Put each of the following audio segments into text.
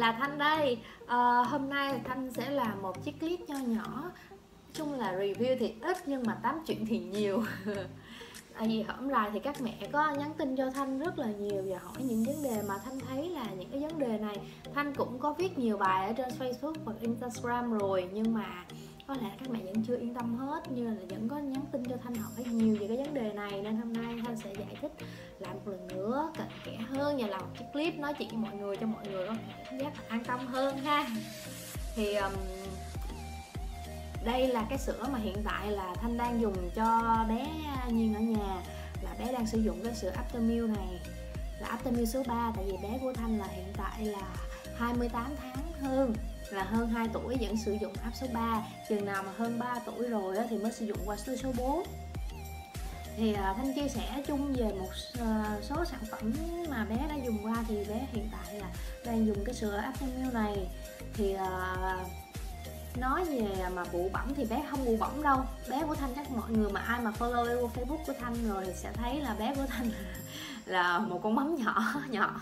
là Thanh đây. Hôm nay Thanh sẽ làm một chiếc clip nho nhỏ. Chung là review thì ít nhưng mà tám chuyện thì nhiều. Tại vì hổm lại thì các mẹ có nhắn tin cho Thanh rất là nhiều và hỏi những vấn đề mà Thanh thấy là những cái vấn đề này Thanh cũng có viết nhiều bài ở trên Facebook và Instagram rồi, nhưng mà có lẽ các mẹ vẫn chưa yên tâm hết, như là vẫn có nhắn tin cho Thanh hỏi nhiều về cái vấn đề này, nên hôm nay Thanh sẽ giải thích lại một lần nữa cặn kẽ hơn và làm một chiếc clip nói chuyện với mọi người cho mọi người có cảm giác an tâm hơn ha. Thì đây là cái sữa mà hiện tại là Thanh đang dùng cho bé Nhiên ở nhà, là bé đang sử dụng cái sữa Aptamil này, là Aptamil số 3, tại vì bé của Thanh là hiện tại là 28 tháng hơn 2 tuổi vẫn sử dụng áp số 3, chừng nào mà hơn 3 tuổi rồi thì mới sử dụng qua số 4. Thì Thanh chia sẻ chung về một số sản phẩm mà bé đã dùng qua. Thì bé hiện tại là đang dùng cái sữa Aptamil này. Thì nói về mà bụ bẩm thì bé không bụ bẩm đâu. Bé của Thanh, chắc mọi người mà ai mà follow Facebook của Thanh rồi sẽ thấy là bé của Thanh là một con mắm nhỏ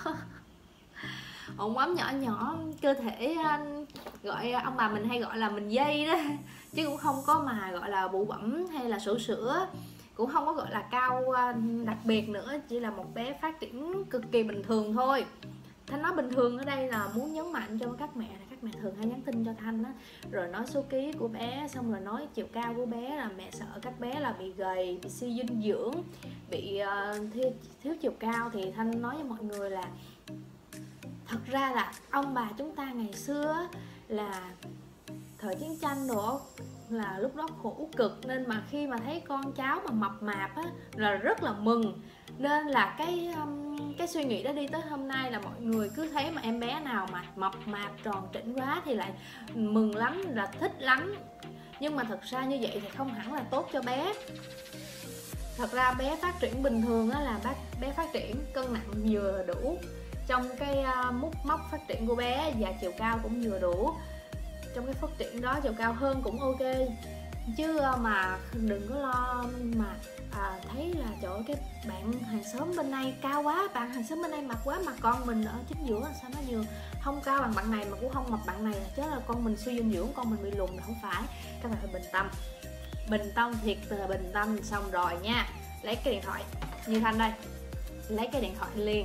một mắm nhỏ, cơ thể gọi ông bà mình hay gọi là mình dây đó, chứ cũng không có mà gọi là bụ bẩm hay là sổ sữa, cũng không có gọi là cao đặc biệt nữa, chỉ là một bé phát triển cực kỳ bình thường thôi. Thanh nói bình thường ở đây là muốn nhấn mạnh cho các mẹ, là các mẹ thường hay nhắn tin cho Thanh á, rồi nói số ký của bé, xong rồi nói chiều cao của bé, là mẹ sợ các bé là bị gầy, bị suy dinh dưỡng, bị thiếu chiều cao. Thì Thanh nói với mọi người là thật ra là ông bà chúng ta ngày xưa là thời chiến tranh nữa, là lúc đó khổ cực, nên mà khi mà thấy con cháu mà mập mạp á là rất là mừng. Nên là cái suy nghĩ đó đi tới hôm nay là mọi người cứ thấy mà em bé nào mà mập mạp tròn trĩnh quá thì lại mừng lắm, là thích lắm. Nhưng mà thật ra như vậy thì không hẳn là tốt cho bé. Thật ra bé phát triển bình thường á là bé phát triển cân nặng vừa đủ trong cái mốc phát triển của bé, và chiều cao cũng vừa đủ. Trong cái phát triển đó chiều cao hơn cũng ok, chứ mà đừng có lo mà thấy là trời ơi, cái bạn hàng xóm bên đây cao quá, bạn hàng xóm bên đây mập quá, mà con mình ở chính giữa sao nó vừa không cao bằng bạn này mà cũng không mập bạn này, là chứ là con mình suy dinh dưỡng, con mình bị lùn. Là không phải. Các bạn phải bình tâm thiệt là bình tâm. Xong rồi nha, lấy cái điện thoại như Thanh đây, lấy cái điện thoại liền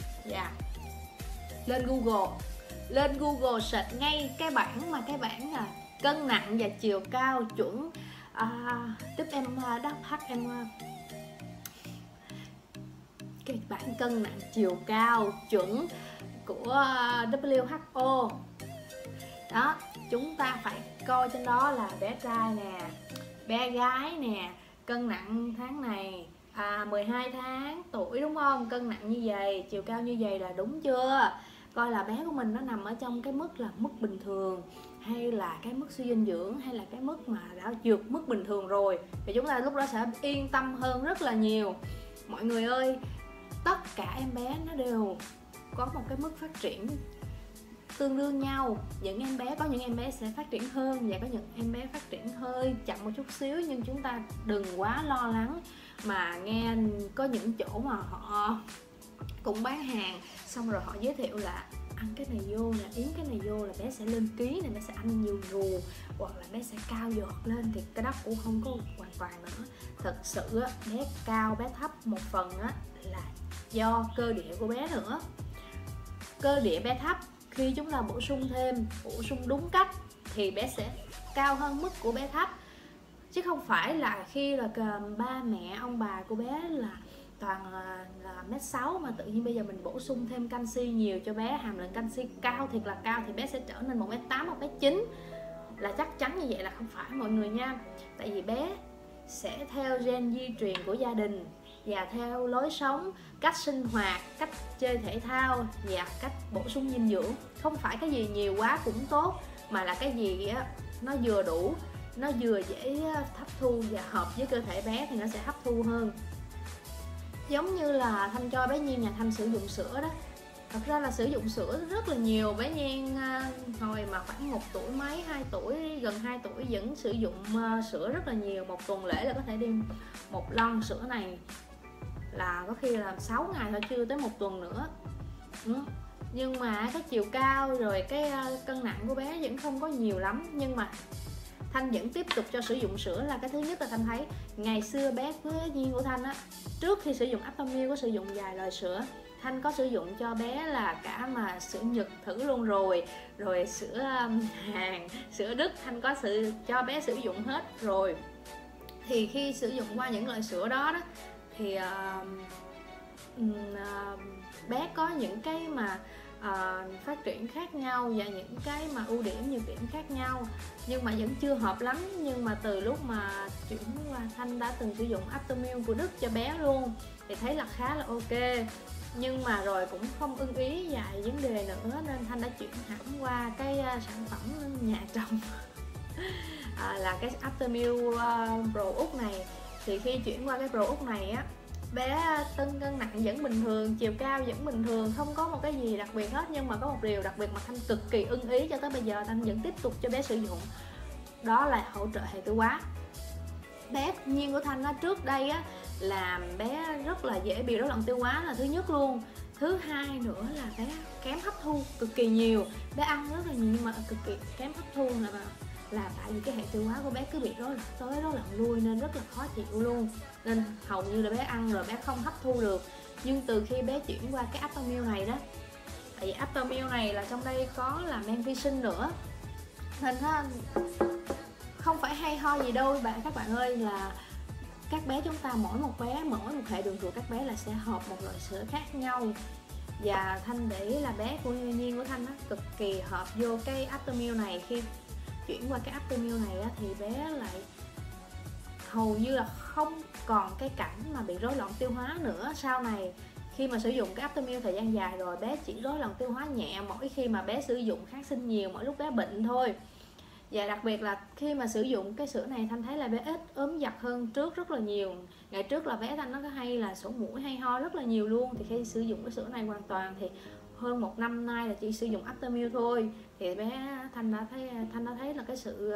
lên Google search ngay cái bảng là cân nặng và chiều cao chuẩn giúp em đáp em cái bảng cân nặng chiều cao chuẩn của WHO đó. Chúng ta phải coi trên đó là bé trai nè, bé gái nè, cân nặng tháng này 12 tháng tuổi, đúng không? Cân nặng như vậy, chiều cao như vậy là đúng chưa? Coi là bé của mình nó nằm ở trong cái mức là mức bình thường, hay là cái mức suy dinh dưỡng, hay là cái mức mà đã vượt mức bình thường rồi, thì chúng ta lúc đó sẽ yên tâm hơn rất là nhiều. Mọi người ơi, tất cả em bé nó đều có một cái mức phát triển tương đương nhau. Có những em bé sẽ phát triển hơn, và có những em bé phát triển hơi chậm một chút xíu. Nhưng chúng ta đừng quá lo lắng. Mà nghe có những chỗ mà họ cũng bán hàng, xong rồi họ giới thiệu là ăn cái này vô nè, yến cái này vô là bé sẽ lên ký này, bé sẽ ăn nhiều rù, hoặc là bé sẽ cao giọt lên, thì cái đó cũng không có hoàn toàn nữa. Thật sự bé cao bé thấp một phần là do cơ địa của bé nữa. Cơ địa bé thấp, khi chúng ta bổ sung đúng cách thì bé sẽ cao hơn mức của bé thấp, chứ không phải là khi là ba mẹ ông bà của bé là toàn là 1m6 mà tự nhiên bây giờ mình bổ sung thêm canxi nhiều cho bé, hàm lượng canxi cao thiệt là cao, thì bé sẽ trở nên 1m8, 1m9 là chắc chắn. Như vậy là không phải mọi người nha. Tại vì bé sẽ theo gen di truyền của gia đình, và theo lối sống, cách sinh hoạt, cách chơi thể thao và cách bổ sung dinh dưỡng. Không phải cái gì nhiều quá cũng tốt, mà là cái gì nó vừa đủ, nó vừa dễ hấp thu và hợp với cơ thể bé thì nó sẽ hấp thu hơn. Giống như là Thanh cho bé Nhiên nhà Thanh sử dụng sữa đó. Thật ra là sử dụng sữa rất là nhiều. Bé Nhiên hồi mà khoảng 1 tuổi mấy, 2 tuổi, gần 2 tuổi vẫn sử dụng sữa rất là nhiều. Một tuần lễ là có thể đi 1 lon sữa này, là có khi là 6 ngày thôi, chưa tới 1 tuần nữa. nhưng mà cái chiều cao rồi cái cân nặng của bé vẫn không có nhiều lắm. Nhưng mà Thanh vẫn tiếp tục cho sử dụng sữa. Là cái thứ nhất là Thanh thấy ngày xưa bé với Duyên của Thanh á, trước khi sử dụng Aptamil có sử dụng vài loại sữa, Thanh có sử dụng cho bé là cả mà sữa Nhật thử luôn rồi, rồi sữa Hàn, sữa Đức, Thanh có cho bé sử dụng hết rồi. Thì khi sử dụng qua những loại sữa đó thì bé có những cái mà phát triển khác nhau và những cái mà ưu điểm nhược điểm khác nhau, nhưng mà vẫn chưa hợp lắm. Nhưng mà từ lúc mà chuyển qua, Thanh đã từng sử dụng Aptamil của Đức cho bé luôn thì thấy là khá là ok, nhưng mà rồi cũng không ưng ý vài vấn đề nữa nên Thanh đã chuyển hẳn qua cái sản phẩm nhà trong là cái Aptamil Pro Úc này. Thì khi chuyển qua cái Pro Úc này á, bé cân nặng vẫn bình thường, chiều cao vẫn bình thường, không có một cái gì đặc biệt hết. Nhưng mà có một điều đặc biệt mà Thanh cực kỳ ưng ý cho tới bây giờ, Thanh vẫn tiếp tục cho bé sử dụng, đó là hỗ trợ hệ tiêu hóa. Bé Nhiên của Thanh á, trước đây á là bé rất là dễ bị rối loạn tiêu hóa là thứ nhất luôn. Thứ hai nữa là bé kém hấp thu cực kỳ nhiều, bé ăn rất là nhiều nhưng mà cực kỳ kém hấp thu, là tại vì cái hệ tiêu hóa của bé cứ bị rối loạn lui nên rất là khó chịu luôn, nên hầu như là bé ăn rồi bé không hấp thu được. Nhưng từ khi bé chuyển qua cái Aptamil này đó, tại vì Aptamil này là trong đây có là men vi sinh nữa, nên nó không phải hay ho gì đâu các bạn ơi, là các bé chúng ta mỗi một hệ đường ruột các bé là sẽ hợp một loại sữa khác nhau. Và Thanh để ý là bé của Nhiên của Thanh cực kỳ hợp vô cái Aptamil này. Khi chuyển qua cái Aptamil này thì bé lại hầu như là không còn cái cảnh mà bị rối loạn tiêu hóa nữa. Sau này khi mà sử dụng cái Aptamil thời gian dài rồi, bé chỉ rối loạn tiêu hóa nhẹ mỗi khi mà bé sử dụng kháng sinh nhiều, mỗi lúc bé bệnh thôi. Và đặc biệt là khi mà sử dụng cái sữa này, Thanh thấy là bé ít ốm vặt hơn trước rất là nhiều. Ngày trước là bé Thanh nó có hay là sổ mũi hay ho rất là nhiều luôn. Thì khi sử dụng cái sữa này hoàn toàn thì hơn 1 năm nay là chỉ sử dụng Aptamil thôi, thì bé Thanh đã thấy là cái sự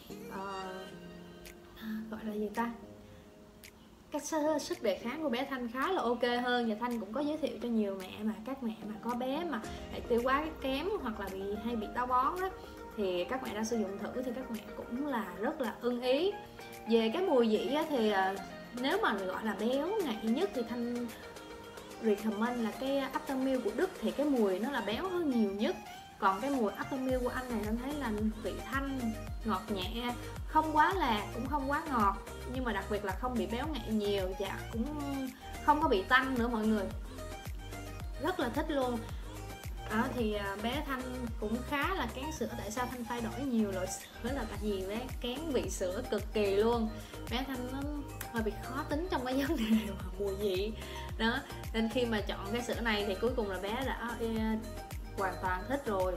gọi là gì ta, cái sức đề kháng của bé Thanh khá là ok hơn. Và Thanh cũng có giới thiệu cho nhiều mẹ mà các mẹ mà có bé mà hệ tiêu hóa kém hoặc là bị táo bón đó, thì các mẹ đã sử dụng thử thì các mẹ cũng là rất là ưng ý. Về cái mùi vị thì nếu mà gọi là béo ngậy nhất thì Thanh recommend là cái Aptamil của Đức, thì cái mùi nó là béo hơn nhiều nhất. Còn cái mùi Aptamil của Anh này Thanh thấy là vị thanh, ngọt nhẹ, không quá lạc cũng không quá ngọt, nhưng mà đặc biệt là không bị béo ngậy nhiều và cũng không có bị tanh nữa mọi người. Rất là thích luôn. Đó, thì bé Thanh cũng khá là kén sữa. Tại sao Thanh thay đổi nhiều loại sữa là tại vì bé kén vị sữa cực kỳ luôn. Bé Thanh nó hơi bị khó tính trong cái vấn đề mà mùi vị đó, nên khi mà chọn cái sữa này thì cuối cùng là bé đã hoàn toàn thích rồi.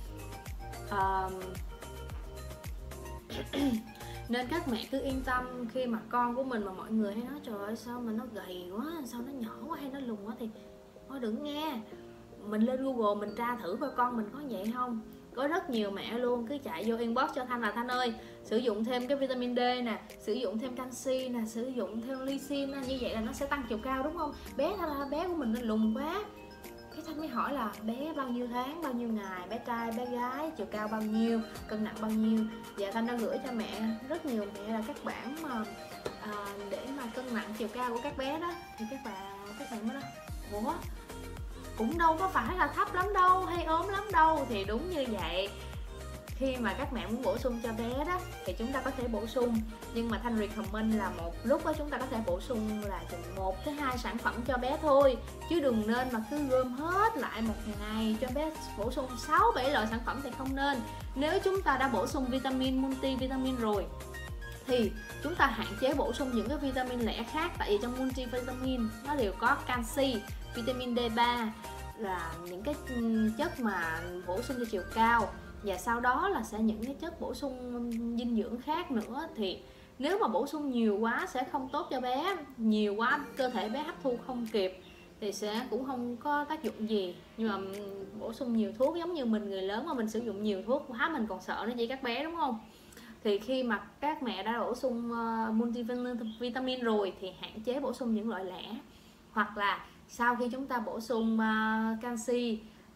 Nên các mẹ cứ yên tâm khi mà con của mình mà mọi người hay nói trời ơi sao mà nó gầy quá, sao nó nhỏ quá hay nó lùn quá, thì thôi đừng nghe. Mình lên Google mình tra thử coi con mình có vậy không. Có rất nhiều mẹ luôn cứ chạy vô inbox cho Thanh là Thanh ơi sử dụng thêm cái vitamin D nè, sử dụng thêm canxi nè, sử dụng thêm lysine nè, như vậy là nó sẽ tăng chiều cao đúng không? Bé của mình nó lùn quá. Cái Thanh mới hỏi là bé bao nhiêu tháng, bao nhiêu ngày, bé trai, bé gái, chiều cao bao nhiêu, cân nặng bao nhiêu. Và Thanh đã gửi cho mẹ rất nhiều mẹ là các bản mà để mà cân nặng chiều cao của các bé đó. Thì các bạn mới nói ủa cũng đâu có phải là thấp lắm đâu hay ốm lắm đâu. Thì đúng như vậy, khi mà các mẹ muốn bổ sung cho bé đó thì chúng ta có thể bổ sung, nhưng mà Thanh recommend là một lúc đó chúng ta có thể bổ sung là chừng 1 tới 2 sản phẩm cho bé thôi, chứ đừng nên mà cứ gom hết lại một ngày cho bé bổ sung 6-7 loại sản phẩm thì không nên. Nếu chúng ta đã bổ sung vitamin, multivitamin rồi thì chúng ta hạn chế bổ sung những cái vitamin lẻ khác, tại vì trong multivitamin nó đều có canxi, vitamin D3 là những cái chất mà bổ sung cho chiều cao, và sau đó là sẽ những cái chất bổ sung dinh dưỡng khác nữa. Thì nếu mà bổ sung nhiều quá sẽ không tốt cho bé, nhiều quá cơ thể bé hấp thu không kịp thì sẽ cũng không có tác dụng gì. Nhưng mà bổ sung nhiều thuốc giống như mình người lớn mà mình sử dụng nhiều thuốc quá mình còn sợ nó gì các bé đúng không? Thì khi mà các mẹ đã bổ sung multivitamin rồi thì hạn chế bổ sung những loại lẻ, hoặc là sau khi chúng ta bổ sung canxi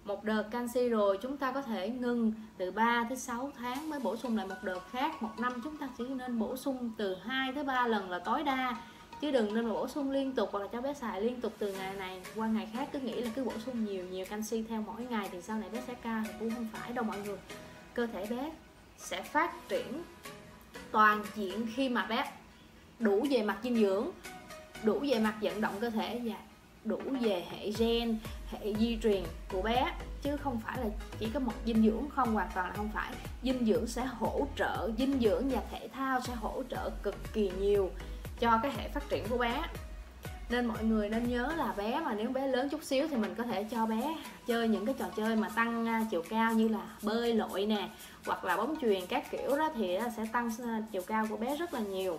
một đợt canxi rồi chúng ta có thể ngừng từ 3 tới 6 tháng mới bổ sung lại một đợt khác. Một năm chúng ta chỉ nên bổ sung từ 2 tới 3 lần là tối đa, chứ đừng nên bổ sung liên tục hoặc là cho bé xài liên tục từ ngày này qua ngày khác, cứ nghĩ là cứ bổ sung nhiều canxi theo mỗi ngày thì sau này bé sẽ cao, thì cũng không phải đâu mọi người. Cơ thể bé sẽ phát triển toàn diện khi mà bé đủ về mặt dinh dưỡng, đủ về mặt vận động cơ thể và đủ về hệ gen, hệ di truyền của bé, chứ không phải là chỉ có một dinh dưỡng không, hoàn toàn là không phải. Dinh dưỡng sẽ hỗ trợ, dinh dưỡng và thể thao sẽ hỗ trợ cực kỳ nhiều cho cái hệ phát triển của bé. Nên mọi người nên nhớ là bé mà nếu bé lớn chút xíu thì mình có thể cho bé chơi những cái trò chơi mà tăng chiều cao như là bơi lội nè, hoặc là bóng chuyền các kiểu đó, thì sẽ tăng chiều cao của bé rất là nhiều.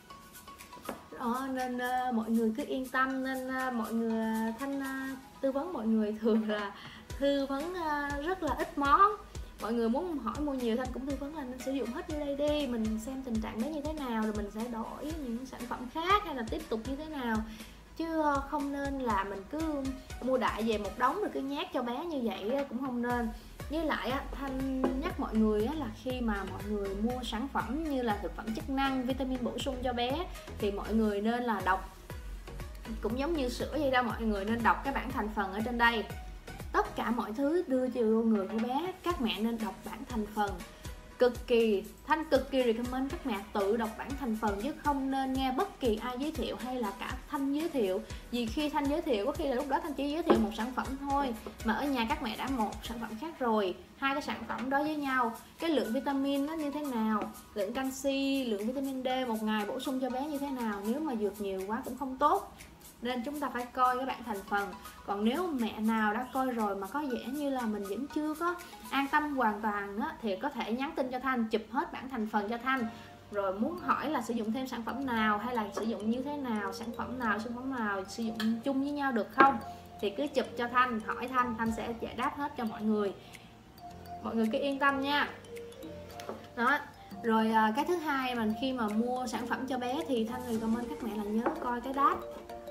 Đó, nên mọi người cứ yên tâm. Nên mọi người Thanh tư vấn mọi người thường là tư vấn rất là ít món. Mọi người muốn hỏi mua nhiều Thanh cũng tư vấn là nên sử dụng hết như đây đi, mình xem tình trạng bé như thế nào rồi mình sẽ đổi những sản phẩm khác hay là tiếp tục như thế nào, chứ không nên là mình cứ mua đại về một đống rồi cứ nhét cho bé như vậy cũng không nên. Với lại Thanh nhắc mọi người là khi mà mọi người mua sản phẩm như là thực phẩm chức năng, vitamin bổ sung cho bé thì mọi người nên là đọc, cũng giống như sữa vậy đó, mọi người nên đọc cái bảng thành phần ở trên đây. Tất cả mọi thứ đưa cho người của bé, các mẹ nên đọc bảng thành phần. Thanh cực kỳ recommend các mẹ tự đọc bảng thành phần, chứ không nên nghe bất kỳ ai giới thiệu hay là cả Thanh giới thiệu. Vì khi Thanh giới thiệu có khi là lúc đó Thanh chỉ giới thiệu một sản phẩm thôi, mà ở nhà các mẹ đã một sản phẩm khác rồi. Hai cái sản phẩm đó với nhau, cái lượng vitamin nó như thế nào, lượng canxi, lượng vitamin D một ngày bổ sung cho bé như thế nào, nếu mà vượt nhiều quá cũng không tốt. Nên chúng ta phải coi cái bảng thành phần. Còn nếu mẹ nào đã coi rồi mà có vẻ như là mình vẫn chưa có an tâm hoàn toàn thì có thể nhắn tin cho Thanh, chụp hết bảng thành phần cho Thanh, rồi muốn hỏi là sử dụng thêm sản phẩm nào hay là sử dụng như thế nào, sản phẩm nào sử dụng chung với nhau được không, thì cứ chụp cho Thanh, hỏi Thanh sẽ giải đáp hết cho mọi người. Mọi người cứ yên tâm nha. Đó. Rồi cái thứ hai mà khi mà mua sản phẩm cho bé thì Thanh recommend các mẹ là nhớ coi cái đát.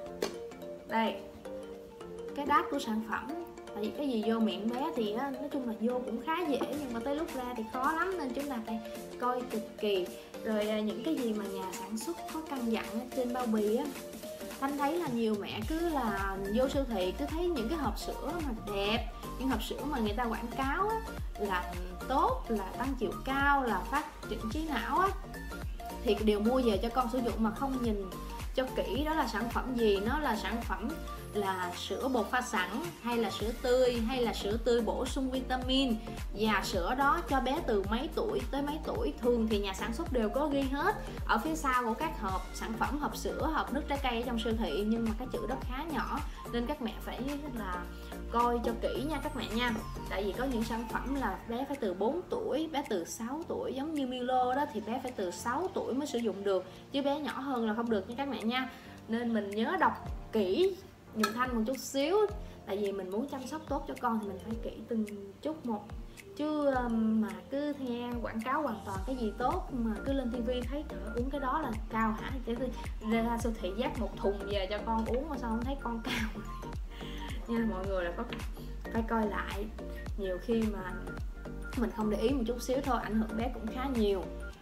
Đây, cái đát của sản phẩm. Tại vì cái gì vô miệng bé thì nói chung là vô cũng khá dễ, nhưng mà tới lúc ra thì khó lắm, nên chúng ta phải coi cực kỳ. Rồi những cái gì mà nhà sản xuất có căn dặn trên bao bì Thanh thấy là nhiều mẹ cứ là vô siêu thị cứ thấy những cái hộp sữa mà đẹp, những hộp sữa mà người ta quảng cáo là tốt, là tăng chiều cao, là phát triển trí não thì đều mua về cho con sử dụng mà không nhìn cho kỹ đó là sản phẩm gì. Nó là sản phẩm là sữa bột pha sẵn, hay là sữa tươi, hay là sữa tươi bổ sung vitamin, và sữa đó cho bé từ mấy tuổi tới mấy tuổi. Thường thì nhà sản xuất đều có ghi hết ở phía sau của các hộp sản phẩm, hộp sữa, hộp nước trái cây ở trong siêu thị, nhưng mà cái chữ đó khá nhỏ nên các mẹ phải là coi cho kỹ nha các mẹ nha. Tại vì có những sản phẩm là bé phải từ 4 tuổi, bé từ 6 tuổi, giống như Milo đó thì bé phải từ 6 tuổi mới sử dụng được, chứ bé nhỏ hơn là không được nha các mẹ nha. Nên mình nhớ đọc kỹ giùm Thanh một chút xíu, tại vì mình muốn chăm sóc tốt cho con thì mình phải kỹ từng chút một, chứ mà cứ theo quảng cáo hoàn toàn cái gì tốt mà cứ lên tivi thấy uống cái đó là cao hả, chứ ra siêu thị dắt một thùng về cho con uống mà sao không thấy con cao nha mọi người. Là có phải coi lại, nhiều khi mà mình không để ý một chút xíu thôi ảnh hưởng bé cũng khá nhiều.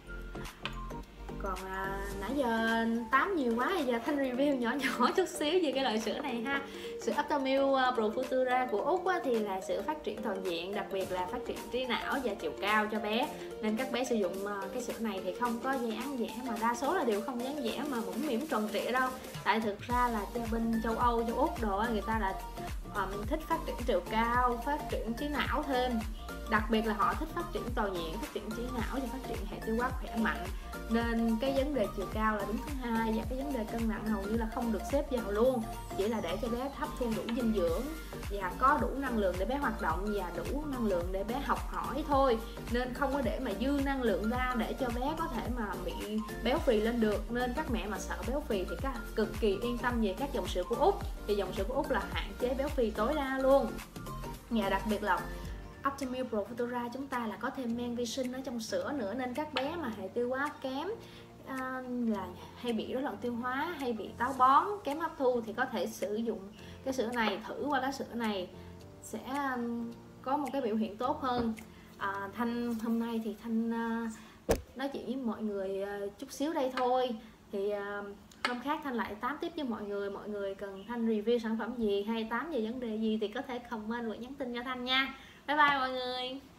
Còn nãy giờ tám nhiều quá, giờ Thanh review nhỏ nhỏ chút xíu về cái loại sữa này ha. Sữa Aptamil Pro Futura của Úc thì là sữa phát triển toàn diện, đặc biệt là phát triển trí não và chiều cao cho bé. Nên các bé sử dụng cái sữa này thì không có dán vẽ, mà đa số là đều không dán vẽ mà mũm mĩm tròn trịa đâu. Tại thực ra là bên châu Âu, châu Úc đồ người ta là thích phát triển chiều cao, phát triển trí não thêm. Đặc biệt là họ thích phát triển toàn diện, phát triển trí não và phát triển hệ tiêu hóa khỏe mạnh. Nên cái vấn đề chiều cao là đứng thứ hai, và cái vấn đề cân nặng hầu như là không được xếp vào luôn, chỉ là để cho bé hấp thu đủ dinh dưỡng và có đủ năng lượng để bé hoạt động và đủ năng lượng để bé học hỏi thôi. Nên không có để mà dư năng lượng ra để cho bé có thể mà bị béo phì lên được. Nên các mẹ mà sợ béo phì thì cực kỳ yên tâm về các dòng sữa của Úc. Thì dòng sữa của Úc là hạn chế béo phì tối đa luôn. Và đặc biệt là Aptamil Pro Futura chúng ta là có thêm men vi sinh ở trong sữa nữa, nên các bé mà hệ tiêu hóa kém, là hay bị rối loạn tiêu hóa, hay bị táo bón, kém hấp thu thì có thể sử dụng cái sữa này, thử qua cái sữa này sẽ có một cái biểu hiện tốt hơn. Thanh hôm nay thì Thanh nói chuyện với mọi người chút xíu đây thôi, thì hôm khác Thanh lại tám tiếp với mọi người cần Thanh review sản phẩm gì hay tám về vấn đề gì thì có thể comment hoặc nhắn tin cho Thanh nha. Bye bye mọi người.